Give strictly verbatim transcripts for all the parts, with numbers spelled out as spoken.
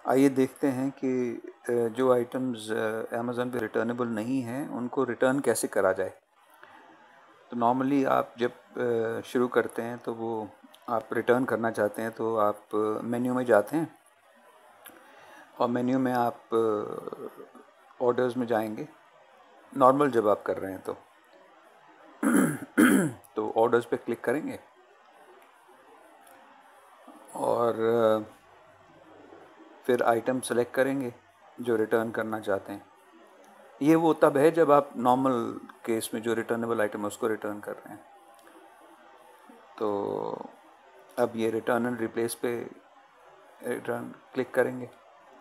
आइए देखते हैं कि अ, जो आइटम्स अमेज़न पे रिटर्नेबल नहीं हैं उनको रिटर्न कैसे करा जाए। तो नॉर्मली आप जब अ, शुरू करते हैं तो वो आप रिटर्न करना चाहते हैं तो आप मेन्यू में जाते हैं और मेन्यू में आप ऑर्डर्स में जाएंगे। नॉर्मल जब आप कर रहे हैं तो तो ऑर्डर्स पे क्लिक करेंगे और अ, फिर आइटम सेलेक्ट करेंगे जो रिटर्न करना चाहते हैं। ये वो तब है जब आप नॉर्मल केस में जो रिटर्नेबल आइटम है उसको रिटर्न कर रहे हैं। तो अब ये रिटर्न एंड रिप्लेस पे रिटर्न क्लिक करेंगे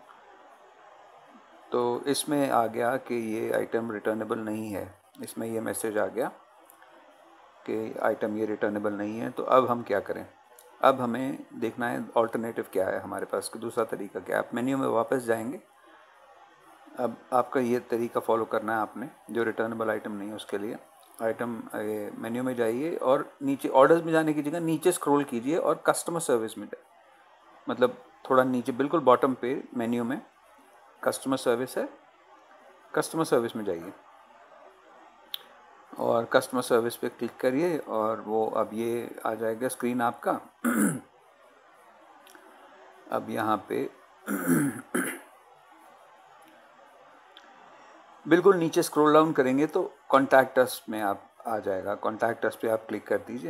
तो इसमें आ गया कि ये आइटम रिटर्नेबल नहीं है। इसमें ये मैसेज आ गया कि आइटम ये रिटर्नेबल नहीं है। तो अब हम क्या करें? अब हमें देखना है ऑल्टरनेटिव क्या है हमारे पास, दूसरा तरीका क्या है। आप मेन्यू में वापस जाएंगे। अब आपका ये तरीका फॉलो करना है आपने, जो रिटर्नेबल आइटम नहीं है उसके लिए। आइटम मेन्यू में जाइए और नीचे ऑर्डर्स में जाने की जगह नीचे स्क्रॉल कीजिए और कस्टमर सर्विस में, मतलब थोड़ा नीचे बिल्कुल बॉटम पे मेन्यू में कस्टमर सर्विस है, कस्टमर सर्विस में जाइए और कस्टमर सर्विस पे क्लिक करिए और वो अब ये आ जाएगा स्क्रीन आपका। अब यहाँ पे बिल्कुल नीचे स्क्रॉल डाउन करेंगे तो कॉन्टैक्ट अस में आप आ जाएगा। कॉन्टैक्ट अस पे आप क्लिक कर दीजिए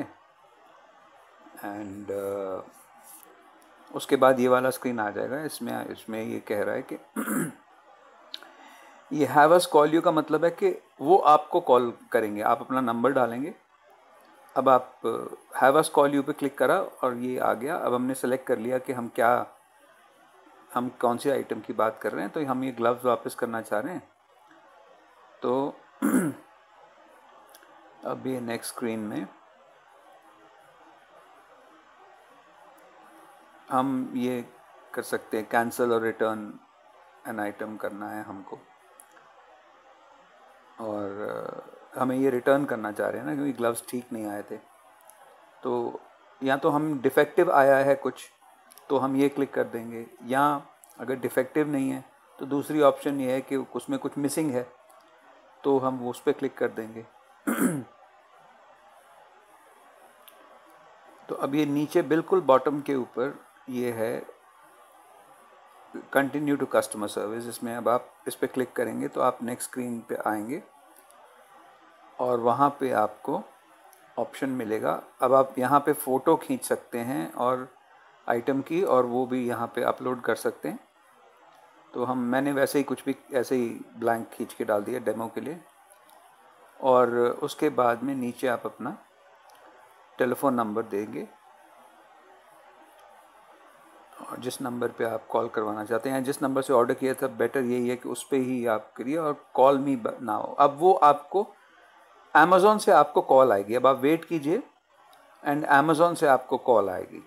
एंड uh, उसके बाद ये वाला स्क्रीन आ जाएगा। इसमें इसमें ये कह रहा है कि ये हैव अस कॉल यू का मतलब है कि वो आपको कॉल करेंगे। आप अपना नंबर डालेंगे। अब आप हैव अस कॉल यू पे क्लिक करा और ये आ गया। अब हमने सेलेक्ट कर लिया कि हम क्या हम कौन सी आइटम की बात कर रहे हैं। तो हम ये ग्लव्स वापस करना चाह रहे हैं। तो अब ये नेक्स्ट स्क्रीन में हम ये कर सकते हैं, कैंसिल और रिटर्न एन आइटम करना है हमको और हमें ये रिटर्न करना चाह रहे हैं ना, क्योंकि ग्लव्स ठीक नहीं आए थे। तो या तो हम डिफेक्टिव आया है कुछ तो हम ये क्लिक कर देंगे, या अगर डिफेक्टिव नहीं है तो दूसरी ऑप्शन ये है कि उसमें कुछ मिसिंग है तो हम उस पर क्लिक कर देंगे। तो अब ये नीचे बिल्कुल बॉटम के ऊपर ये है कंटिन्यू टू कस्टमर सर्विस। इसमें अब आप इस पर क्लिक करेंगे तो आप नेक्स्ट स्क्रीन पे आएंगे और वहाँ पे आपको ऑप्शन मिलेगा। अब आप यहाँ पे फ़ोटो खींच सकते हैं और आइटम की, और वो भी यहाँ पे अपलोड कर सकते हैं। तो हम मैंने वैसे ही कुछ भी ऐसे ही ब्लैंक खींच के डाल दिया डेमो के लिए। और उसके बाद में नीचे आप अपना टेलीफोन नंबर देंगे और जिस नंबर पे आप कॉल करवाना चाहते हैं, जिस नंबर से ऑर्डर किया था, बेटर यही है कि उस पर ही आप करिए और कॉल मी ना हो। अब वो आपको अमेज़ॉन से आपको कॉल आएगी। अब आप वेट कीजिए एंड अमेज़ॉन से आपको कॉल आएगी।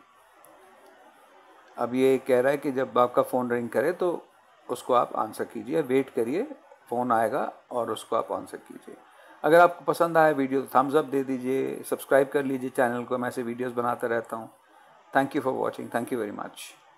अब ये कह रहा है कि जब आपका फ़ोन रिंग करे तो उसको आप आंसर कीजिए, वेट करिए, फ़ोन आएगा और उसको आप आंसर कीजिए। अगर आपको पसंद आया वीडियो तो थम्स अप दे दीजिए, सब्सक्राइब कर लीजिए चैनल को। मैं ऐसे वीडियोस बनाता रहता हूँ। Thank you for watching. Thank you very much.